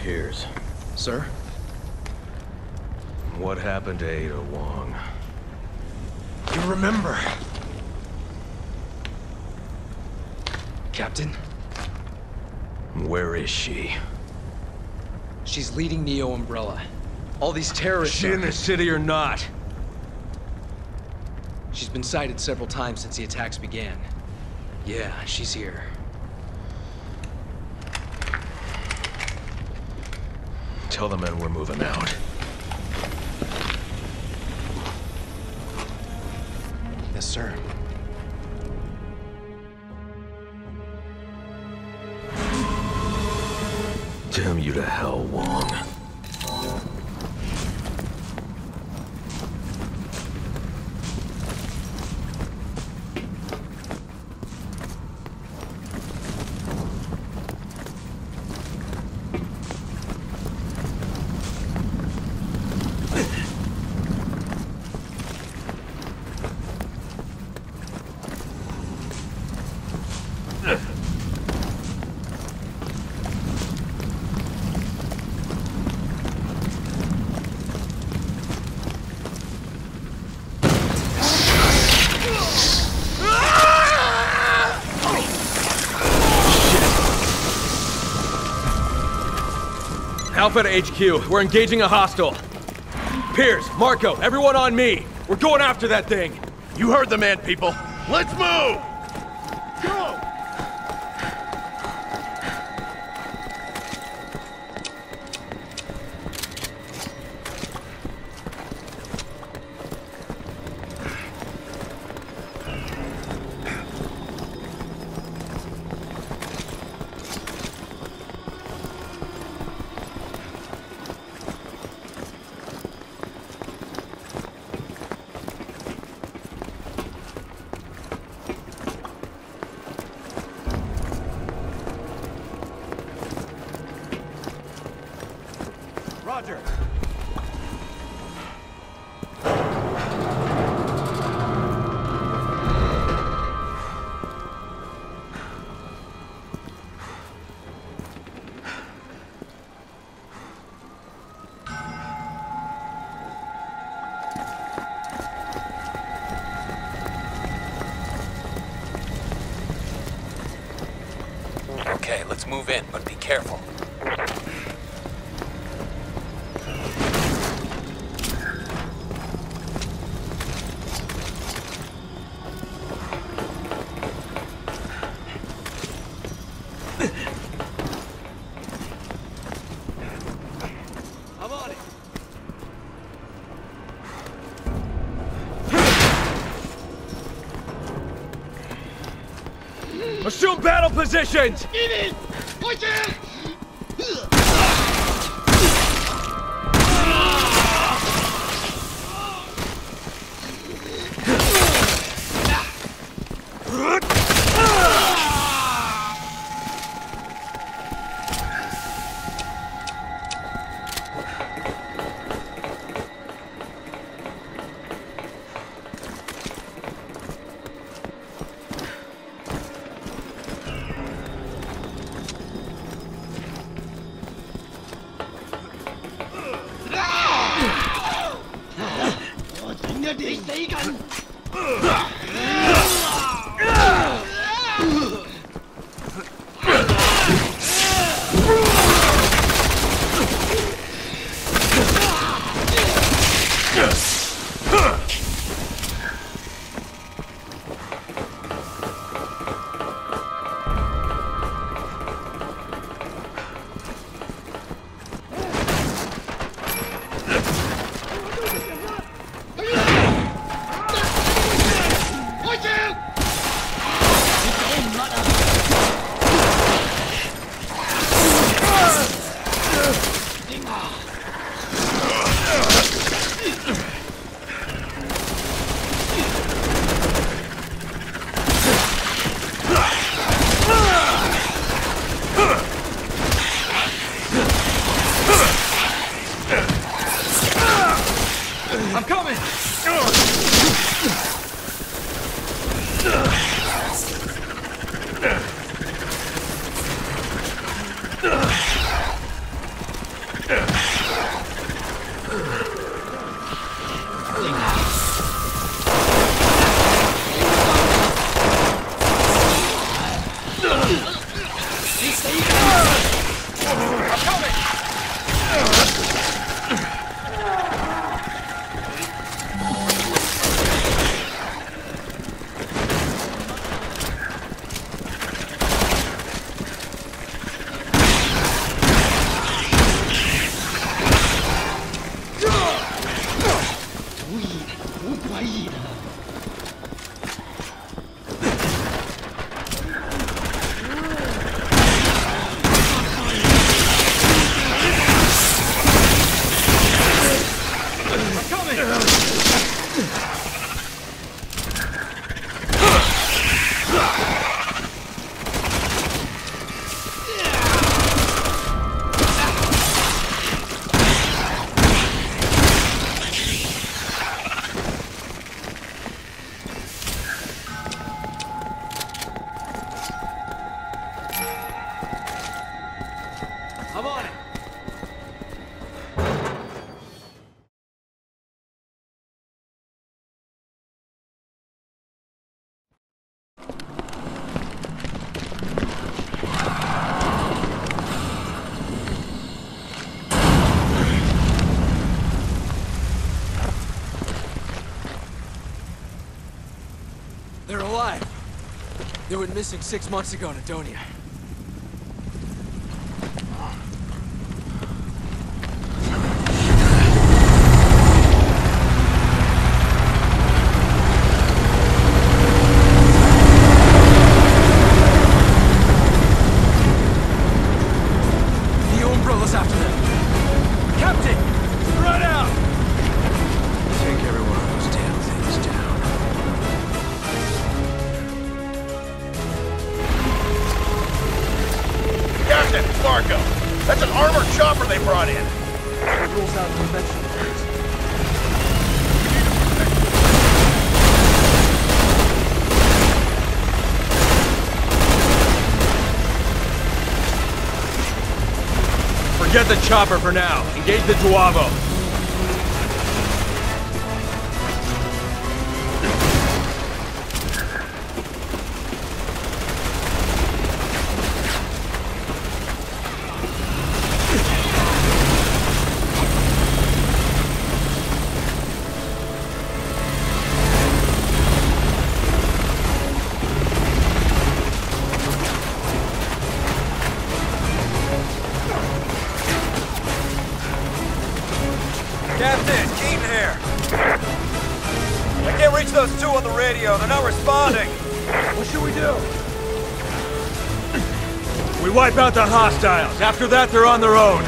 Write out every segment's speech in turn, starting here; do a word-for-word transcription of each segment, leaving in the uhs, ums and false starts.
Piers. Sir? What happened to Ada Wong? You remember? Captain? Where is she? She's leading Neo Umbrella. All these terrorists Is she are... in the city or not? She's been sighted several times since the attacks began. Yeah, she's here. Tell the men we're moving out. Yes, sir. Damn you to hell, Wong. Alpha to H Q. We're engaging a hostile. Piers, Marco, everyone on me. We're going after that thing. You heard the man, people. Let's move! Go! Roger. Okay, let's move in, but be careful. I'm on it. Assume battle positions! Get in! Watch out! I'm coming! They're alive. They went missing six months ago in Adonia. The Umbrella's after them. Captain! Run out! Take every one of those damn things down. Captain, it's Marco. That's an armored chopper they brought in. It rules out conventional weapons. Forget the chopper for now. Engage the Duavo. Captain, Keaton here. I can't reach those two on the radio. They're not responding. What should we do? We wipe out the hostiles. After that, they're on their own.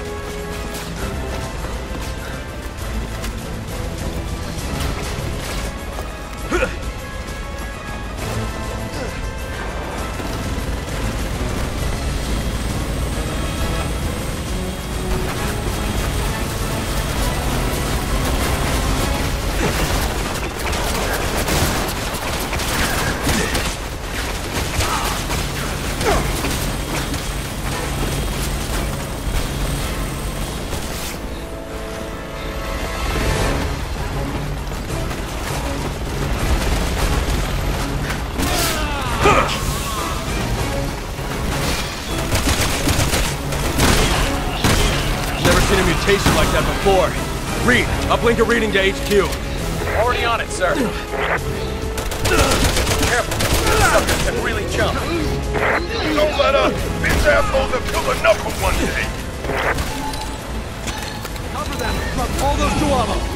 Never seen a mutation like that before. Reed, uplink a reading to H Q. Already on it, sir. Careful. This sucker can really jump. Don't let up. These assholes have killed enough of one day. Cover them! From all those Duavo!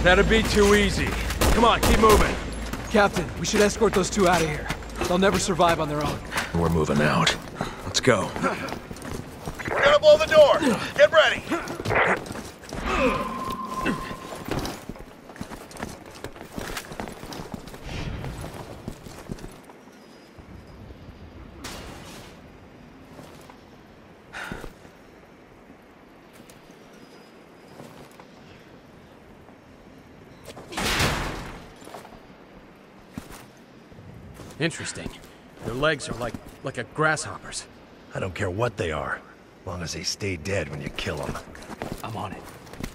That'd be too easy. Come on, keep moving. Captain, we should escort those two out of here. They'll never survive on their own. We're moving out. Let's go. We're gonna blow the door. Get ready. Interesting. Their legs are like like a grasshopper's. I don't care what they are, as long as they stay dead when you kill them. I'm on it.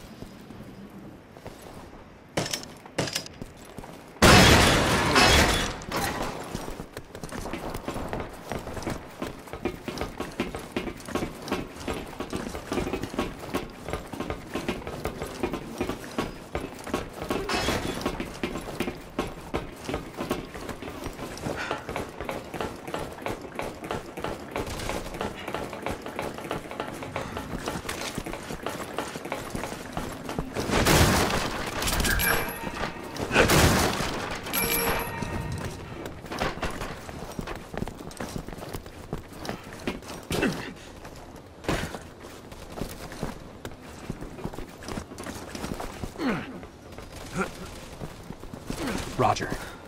Roger.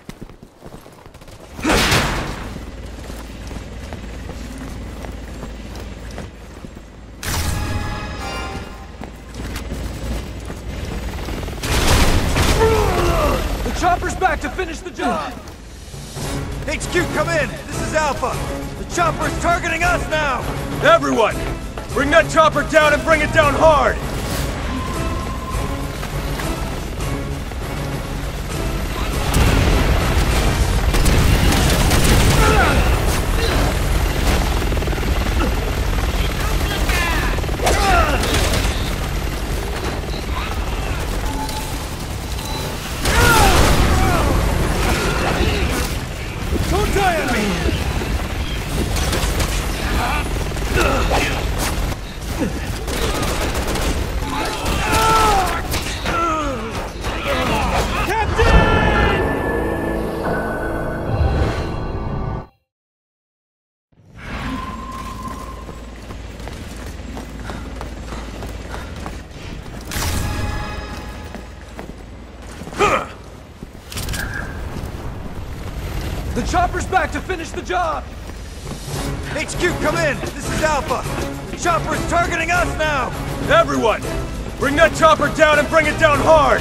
The chopper's back to finish the job! H Q, come in! This is Alpha! The chopper's targeting us now! Everyone! Bring that chopper down and bring it down hard! Don't die on me! The chopper's back to finish the job! H Q, come in! This is Alpha! The chopper's targeting us now! Everyone! Bring that chopper down and bring it down hard!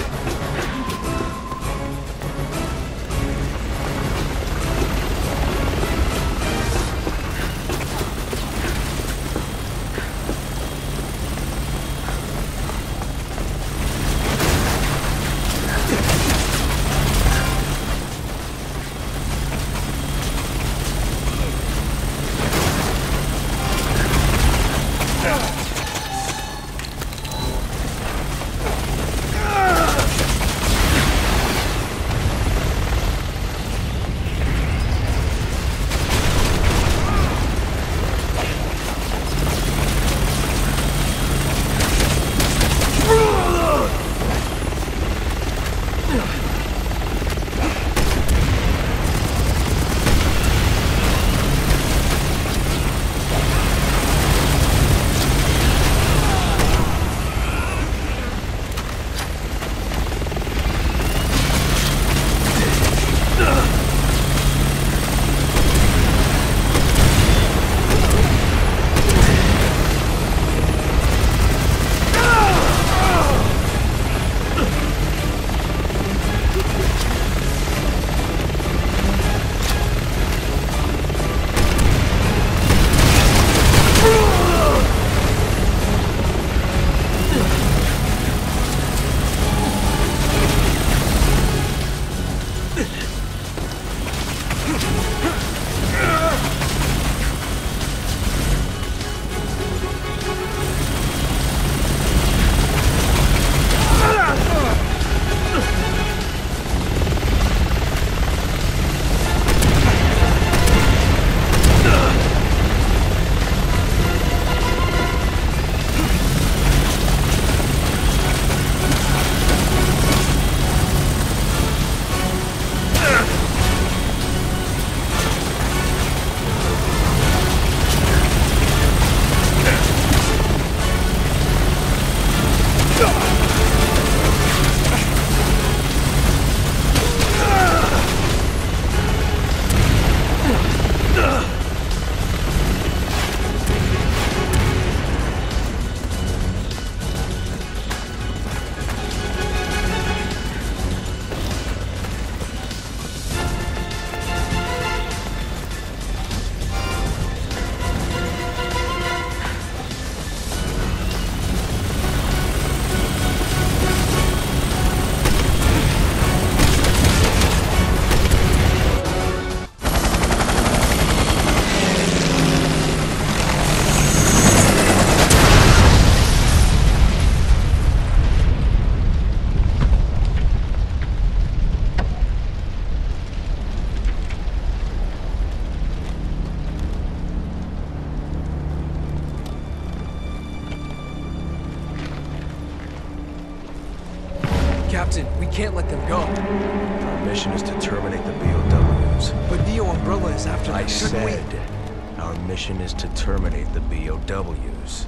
can't let them go. Our mission is to terminate the B O Ws. But Neo Umbrella is after them, I shouldn't we? said, our mission is to terminate the B O Ws.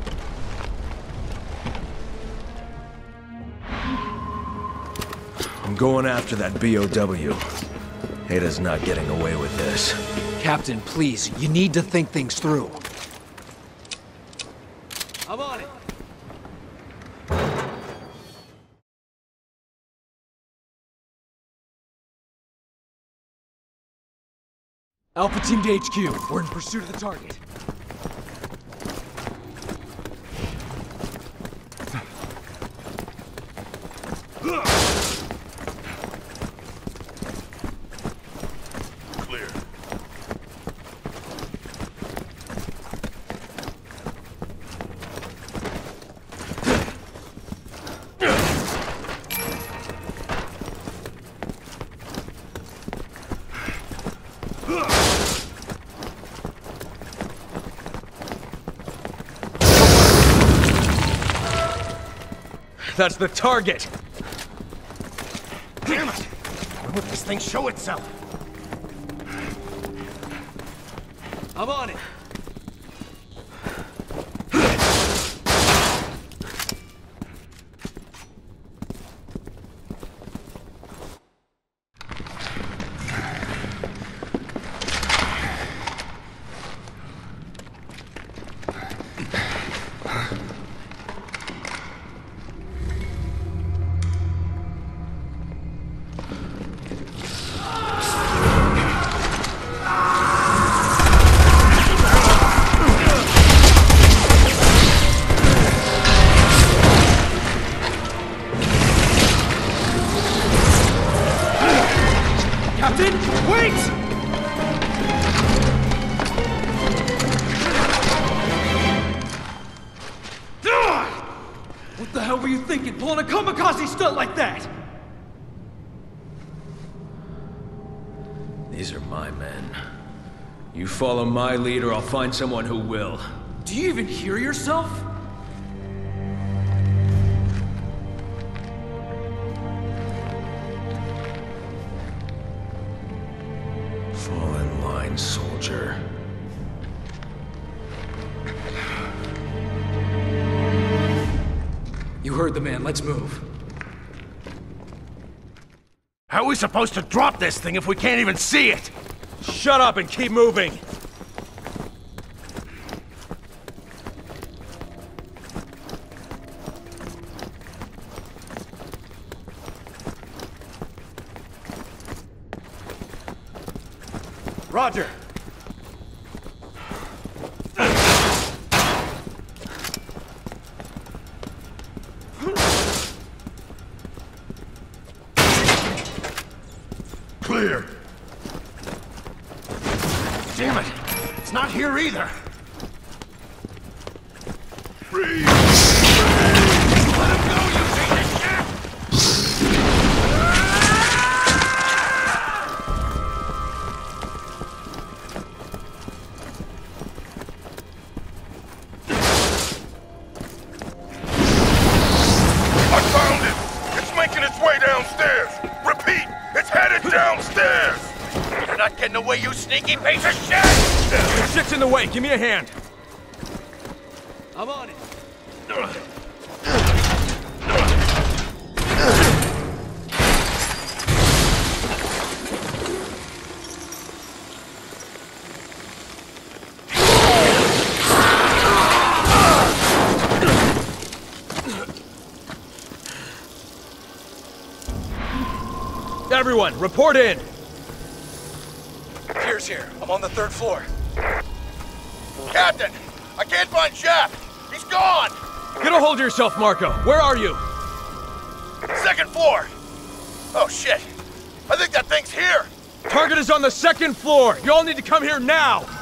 I'm going after that B O W. Ada's not getting away with this. Captain, please, you need to think things through. I'm on it. Alpha Team to H Q. We're in pursuit of the target. Clear. That's the target! Damn it! When would this thing show itself? I'm on it! Captain, wait! What the hell were you thinking, pulling a kamikaze stunt like that? These are my men. You follow my lead or I'll find someone who will. Do you even hear yourself? Fall in line, soldier. You heard the man, let's move. How are we supposed to drop this thing if we can't even see it? Shut up and keep moving! Roger. Clear. Damn it! It's not here either. Freeze! Let him go, you piece of shit! I found it! It's making its way downstairs! Repeat, it's headed downstairs! You're not getting away, you sneaky piece of shit! Your shit's in the way, give me a hand! I'm on it! Everyone, report in! Pierce here. I'm on the third floor. Captain! I can't find Jeff! He's gone! Get a hold of yourself, Marco! Where are you? Second floor! Oh shit! I think that thing's here! Target is on the second floor! You all need to come here now!